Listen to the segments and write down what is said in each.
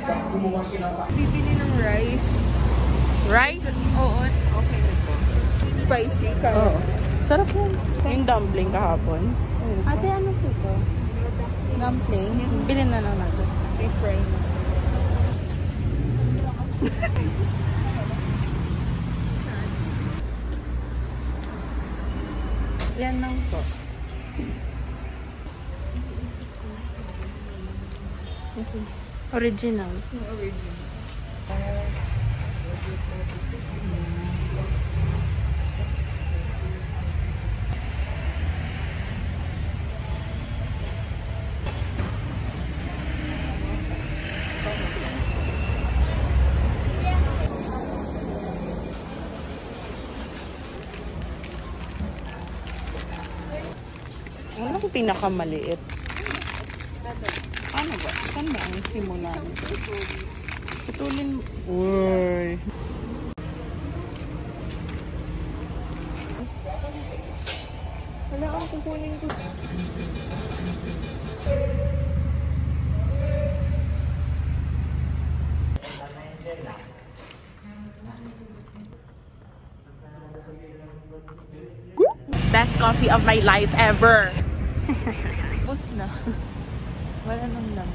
Bibili ng rice. Rice? Oo. Okay na po. Spicy ka. Oo. Sarap yun. Yung dumpling kahapon. Ate, ano po to? Dumpling? Bilhin na lang natin. Sea fry. Yan lang po. Okay. Original. Original. Ano kung pinakamaliit? Ano ba? Saan ba ang simulan? Putulin. Uy. Wala akong kukunin ko. Best coffee of my life ever. Bus na. Wala nang lang.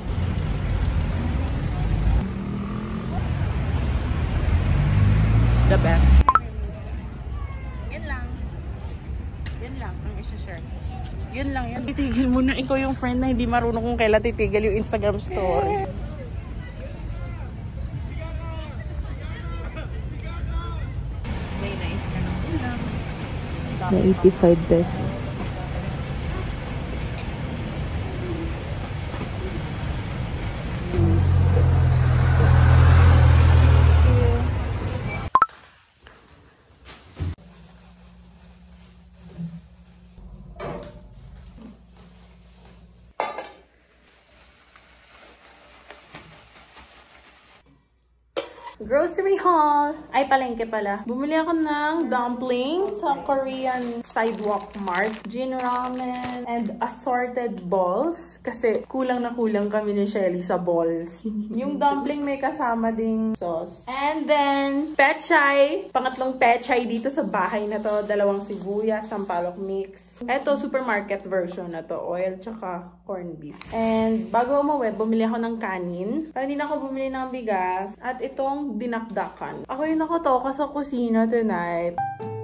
The best. Yan lang. Yan lang ang isa-share. Yun lang yan. Titigil mo na. Ikaw yung friend na hindi marunong kung kailan titigil yung Instagram story. May nice ka ng ulam. Na 85 pesos. Grocery haul! Ay, palengke pala. Bumili ako ng dumpling sa Korean Sidewalk Mart. Jin ramen and assorted balls. Kasi kulang na kulang kami ni Shelly sa balls. Yung dumpling may kasama ding sauce. And then, pechay. Pangatlong pechay dito sa bahay na to. 2 sibuyas, sampalok mix. Eto, supermarket version na to. Oil tsaka corned beef. And bago umuwi, bumili ako ng kanin. Para hindi na ako bumili ng bigas. At itong dinakdakan. Ako yung nakatoka sa kusina tonight.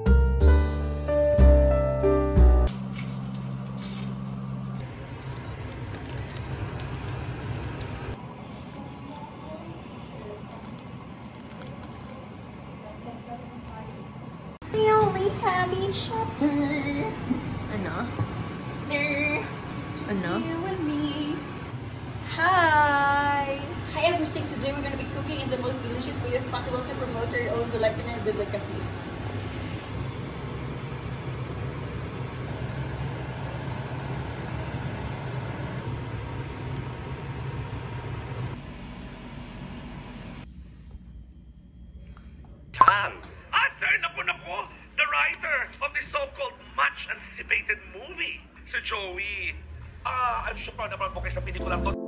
The only happy shopper. Ano? There. Just Ano? you and me. Hi! I have everything to do. We're going to be cooking in the most delicious way as possible to promote our own Filipino delicacies. Sir, napun ako, the writer of the so-called much-anticipated movie, si Joey. I'm sure proud na proud po kayo sa pelikulang to.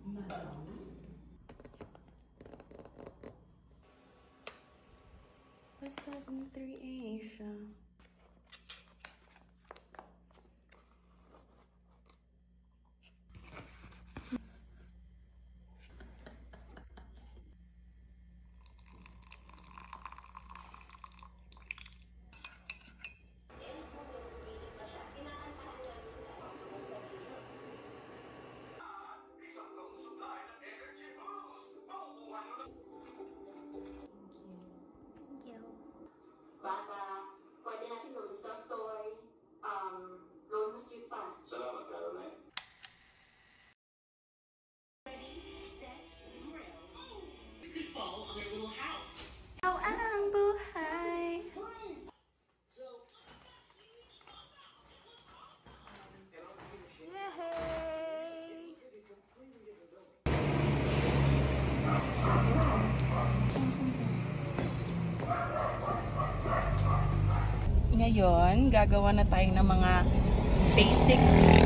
What's that in 3 Asia? Bata, pwede natin gawin stuffed toy. Gawin mas cute pa. Salamat, Caroline. You could fall on their little house. Oh, ang buhay! Yay! Ngayon, gagawa na tayo ng mga basic.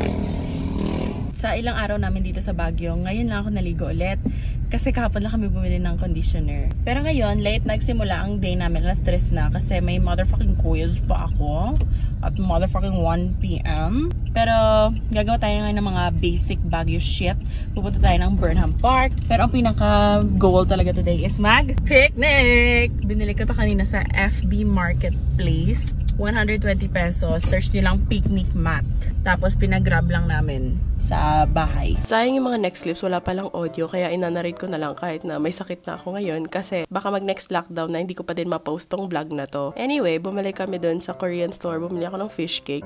Sa ilang araw namin dito sa Baguio, ngayon lang ako naligo ulit. Kasi kahapon lang kami bumili ng conditioner. Pero ngayon, late nagsimula ang day namin. Alas 3 na kasi may motherfucking quiz pa ako. At motherfucking 1 PM. Pero gagawa tayo ngayon ng mga basic Baguio shit. Pupunta tayo ng Burnham Park. Pero ang pinaka-goal talaga today is mag-picnic! Binili ko to kanina sa FB Marketplace. 120 pesos. Search nyo lang picnic mat. Tapos pinag-grab lang namin sa bahay. Sayang yung mga next clips, wala palang audio, kaya inanarate ko na lang kahit na may sakit na ako ngayon kasi baka mag next lockdown na hindi ko pa din ma-post tong vlog na to. Anyway, bumalik kami dun sa Korean store, bumili ako ng fish cake.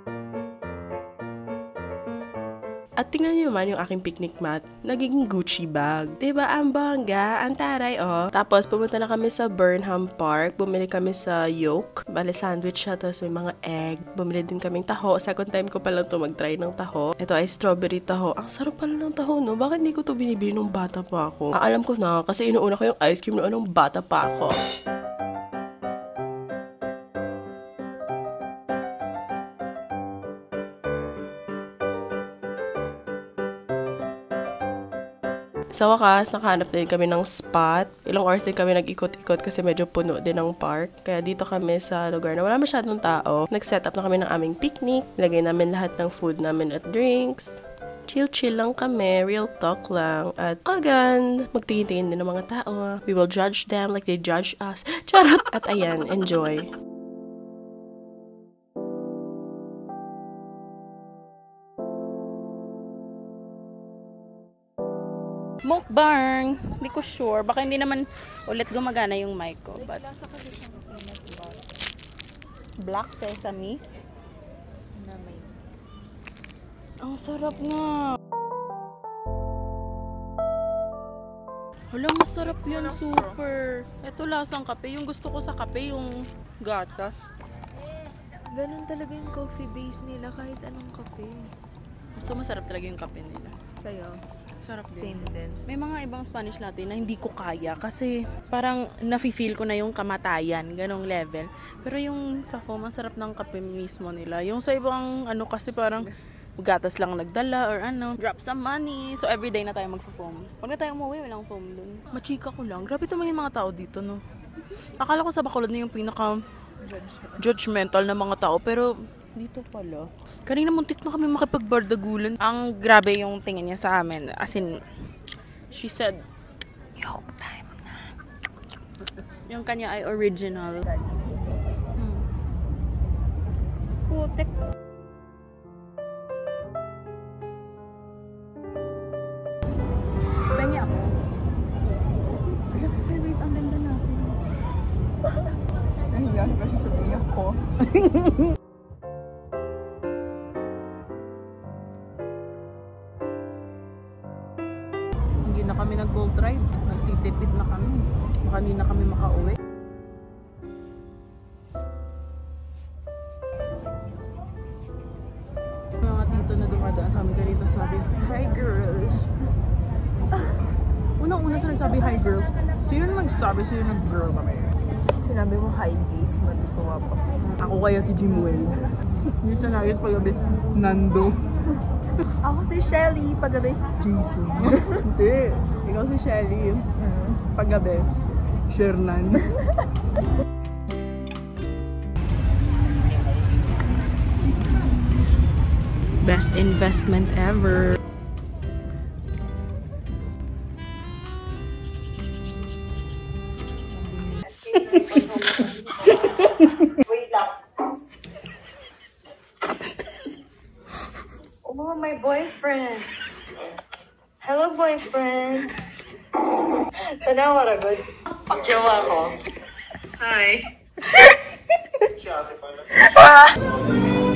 At tingnan niyo naman yung aking picnic mat. Nagiging Gucci bag. Diba? Ang bangga. Ang taray, oh. Tapos, pumunta na kami sa Burnham Park. Bumili kami sa yolk. Bale, sandwich siya. Tapos, may mga egg. Bumili din kaming taho. Second time ko pa lang to mag-try ng taho. Ito ay strawberry taho. Ang sarap pala ng taho, no? Bakit hindi ko to binibili nung bata pa ako? Alam ko na. Kasi inuuna ko yung ice cream noon nung bata pa ako. Sa wakas, nakahanap din kami ng spot. Ilang oras din kami nag-ikot-ikot kasi medyo puno din ng park. Kaya dito kami sa lugar na wala masyadong tao. Nag-set up na kami ng aming picnic. Nilagay namin lahat ng food namin at drinks. Chill-chill lang kami, real talk lang. At again, magtingin-tingin din ng mga tao. We will judge them like they judge us. Charot! At ayan, enjoy. Mukbang! Hindi ko sure. Baka hindi naman ulit gumagana yung mic ko. But black sesame. Ang sarap nga. Hala, masarap yun. Super. Ito lasang kape. Yung gusto ko sa kape, yung gatas. Ganun talaga yung coffee base nila kahit anong kape. So, masarap talaga yung kape nila. Sa'yo? Sarap din. Same din. May mga ibang Spanish latte na hindi ko kaya kasi parang nafe-feel ko na yung kamatayan, ganong level. Pero yung sa foam, ang sarap ng kape mismo nila. Yung sa ibang ano kasi parang gatas lang nagdala or ano, drop some money. So everyday na tayo magfo-foam. Pag na tayo umuwi, walang foam dun. Machika ko lang. Grabe tumahin mga tao dito, no? Akala ko sa Bacolod na yung pinaka judgmental na mga tao, pero dito pala. Kanina muntik na kami makipagbardagulan. Ang grabe yung tingin niya sa amin. As in, she said, yolk time na. Yung kanya ay original. Putek. Pengi ako. Wait, ang ganda natin. Ay, yan. Kasi sabihin ako. Hindi na kami nag-boat ride. Nagtitipid na kami. Baka hindi na kami makauwi. Mga tito na dumadaan sa amin kanito sabi, "Hi girls." Unang-una sa nagsabi, "Hi girls." Sino naman nagsabi? Sino nag-girl kami? Sinabi mo hi gays, matutuwa pa. Ako kaya si Jimwell. Hindi sa nagis pagabi, Nando. Ako si Shelly, paggabi. Jason. Hindi. Ikaw si Shelly. Paggabi. Shernan. Best investment ever. Wait lang. Oh, my boyfriend. Hello, boyfriend. Tanawa ra good. Pagyawa ko. Hi.